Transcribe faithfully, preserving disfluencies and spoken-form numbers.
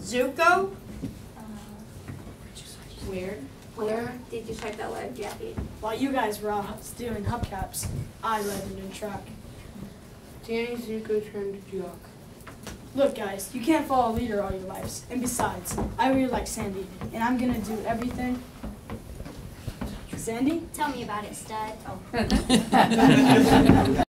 Zuko? Uh, Weird. where did you check that word, Jackie? While you guys were out doing hubcaps, I led the new track. Danny Zuko turned jock. Look, guys, you can't follow a leader all your lives. And besides, I really like Sandy, and I'm gonna do everything. Sandy? Tell me about it, stud. Oh.